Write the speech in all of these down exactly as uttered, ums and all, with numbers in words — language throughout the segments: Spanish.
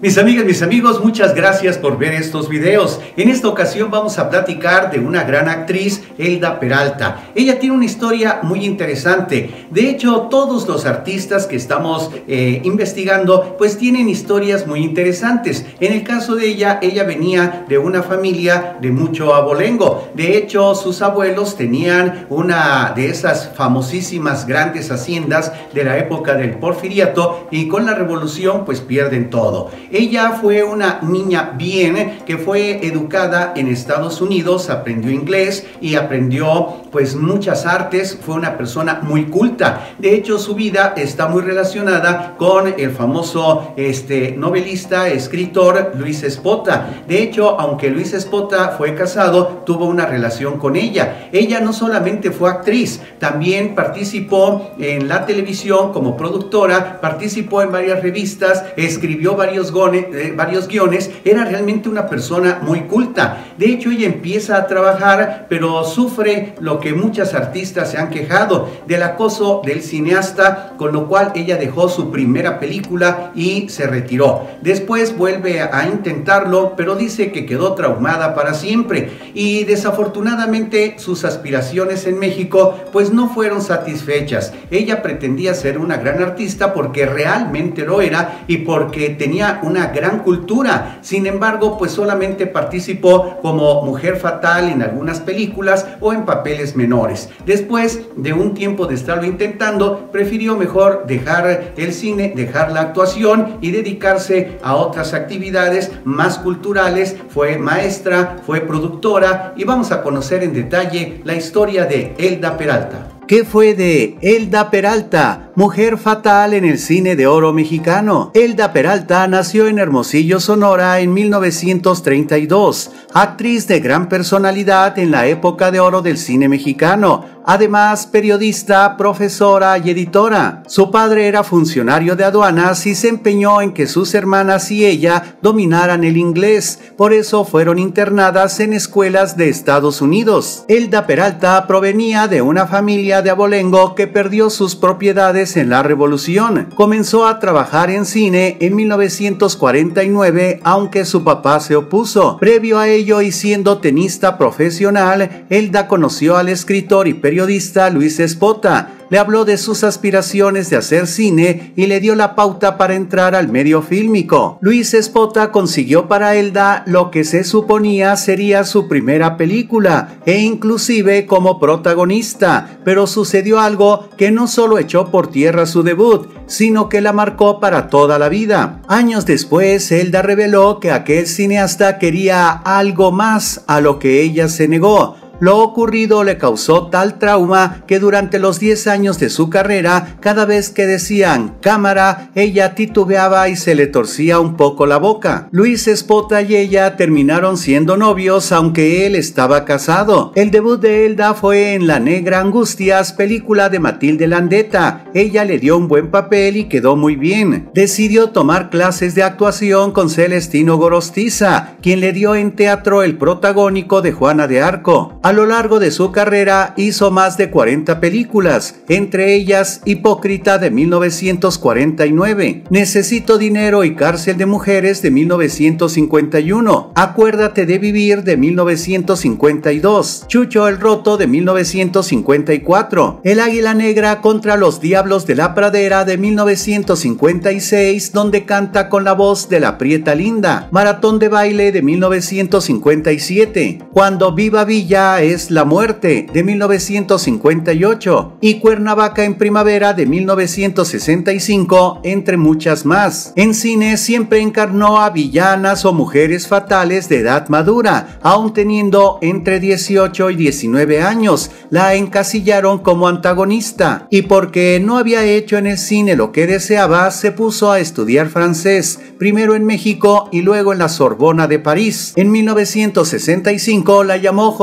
Mis amigas, mis amigos, muchas gracias por ver estos videos. En esta ocasión vamos a platicar de una gran actriz, Elda Peralta. Ella tiene una historia muy interesante. De hecho, todos los artistas que estamos eh, investigando, pues tienen historias muy interesantes. En el caso de ella, ella venía de una familia de mucho abolengo. De hecho, sus abuelos tenían una de esas famosísimas grandes haciendas de la época del Porfiriato y con la revolución pues pierden todo. Ella fue una niña bien, que fue educada en Estados Unidos, aprendió inglés y aprendió pues muchas artes, fue una persona muy culta. De hecho, su vida está muy relacionada con el famoso este, novelista, escritor Luis Espota. De hecho, aunque Luis Espota fue casado, tuvo una relación con ella. Ella no solamente fue actriz, también participó en la televisión como productora, participó en varias revistas, escribió varios goles, Eh, varios guiones, era realmente una persona muy culta. De hecho, ella empieza a trabajar, pero sufre lo que muchas artistas se han quejado, del acoso del cineasta, con lo cual ella dejó su primera película y se retiró. Después vuelve a intentarlo, pero dice que quedó traumada para siempre y desafortunadamente sus aspiraciones en México pues no fueron satisfechas. Ella pretendía ser una gran artista porque realmente lo era y porque tenía una gran cultura. Sin embargo, pues solamente participó como mujer fatal en algunas películas o en papeles menores. Después de un tiempo de estarlo intentando, prefirió mejor dejar el cine, dejar la actuación y dedicarse a otras actividades más culturales. Fue maestra, fue productora y vamos a conocer en detalle la historia de Elda Peralta. ¿Qué fue de Elda Peralta, mujer fatal en el cine de oro mexicano? Elda Peralta nació en Hermosillo, Sonora en mil novecientos treinta y dos, actriz de gran personalidad en la época de oro del cine mexicano, además periodista, profesora y editora. Su padre era funcionario de aduanas y se empeñó en que sus hermanas y ella dominaran el inglés, por eso fueron internadas en escuelas de Estados Unidos. Elda Peralta provenía de una familia de abolengo que perdió sus propiedades en la revolución. Comenzó a trabajar en cine en mil novecientos cuarenta y nueve, aunque su papá se opuso. Previo a ello y siendo tenista profesional, Elda conoció al escritor y periodista Luis Espota. Le habló de sus aspiraciones de hacer cine y le dio la pauta para entrar al medio fílmico. Luis Espota consiguió para Elda lo que se suponía sería su primera película e inclusive como protagonista, pero sucedió algo que no solo echó por tierra su debut, sino que la marcó para toda la vida. Años después, Elda reveló que aquel cineasta quería algo más, a lo que ella se negó. Lo ocurrido le causó tal trauma que durante los diez años de su carrera, cada vez que decían cámara, ella titubeaba y se le torcía un poco la boca. Luis Espota y ella terminaron siendo novios, aunque él estaba casado. El debut de Elda fue en La Negra Angustias, película de Matilde Landeta. Ella le dio un buen papel y quedó muy bien. Decidió tomar clases de actuación con Celestino Gorostiza, quien le dio en teatro el protagónico de Juana de Arco. A lo largo de su carrera hizo más de cuarenta películas, entre ellas Hipócrita de mil novecientos cuarenta y nueve, Necesito dinero y Cárcel de mujeres de mil novecientos cincuenta y uno, Acuérdate de vivir de mil novecientos cincuenta y dos, Chucho el Roto de mil novecientos cincuenta y cuatro, El Águila Negra contra los Diablos de la Pradera de mil novecientos cincuenta y seis, donde canta con la voz de la Prieta Linda, Maratón de baile de mil novecientos cincuenta y siete, Cuando viva Villa es la muerte de mil novecientos cincuenta y ocho y Cuernavaca en primavera de mil novecientos sesenta y cinco, entre muchas más. En cine siempre encarnó a villanas o mujeres fatales de edad madura, aún teniendo entre dieciocho y diecinueve años. La encasillaron como antagonista y porque no había hecho en el cine lo que deseaba, se puso a estudiar francés, primero en México y luego en la Sorbona de París. En mil novecientos sesenta y cinco la llamó José Luis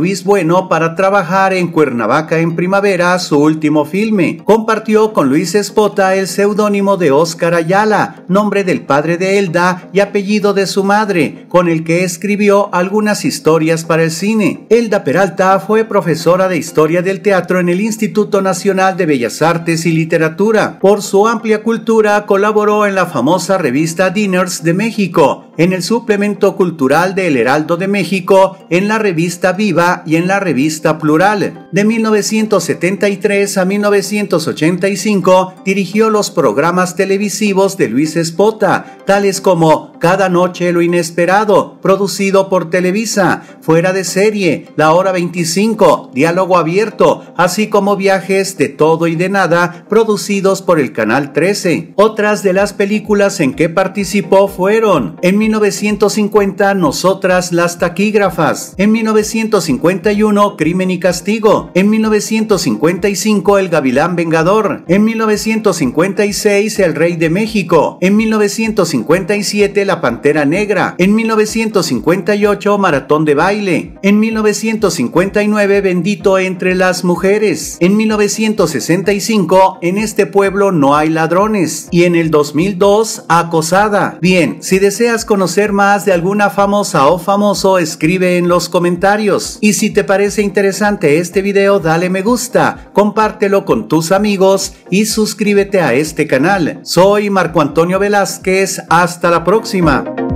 Luis Bueno para trabajar en Cuernavaca en Primavera, su último filme. Compartió con Luis Espota el seudónimo de Óscar Ayala, nombre del padre de Elda y apellido de su madre, con el que escribió algunas historias para el cine. Elda Peralta fue profesora de Historia del Teatro en el Instituto Nacional de Bellas Artes y Literatura. Por su amplia cultura colaboró en la famosa revista Dinners de México, en el suplemento cultural de El Heraldo de México, en la revista Viva y en la revista Plural. De mil novecientos setenta y tres a mil novecientos ochenta y cinco dirigió los programas televisivos de Luis Espota, tales como Cada Noche lo Inesperado, producido por Televisa, Fuera de Serie, La Hora veinticinco, Diálogo Abierto, así como Viajes de Todo y de Nada, producidos por el Canal trece. Otras de las películas en que participó fueron: en mil novecientos cincuenta, Nosotras las Taquígrafas; en mil novecientos cincuenta y uno, Crimen y Castigo; en mil novecientos cincuenta y cinco, El Gavilán Vengador; en mil novecientos cincuenta y seis, El Rey de México; en mil novecientos cincuenta y siete, La Pantera Negra; en mil novecientos cincuenta y ocho, Maratón de Baile; en mil novecientos cincuenta y nueve, Bendito entre las mujeres; en mil novecientos sesenta y cinco, En este pueblo no hay ladrones; y en el dos mil dos, Acosada. Bien, si deseas conocer más de alguna famosa o famoso, escribe en los comentarios. Y si te parece interesante este video, dale me gusta, compártelo con tus amigos y suscríbete a este canal. Soy Marco Antonio Velázquez, hasta la próxima.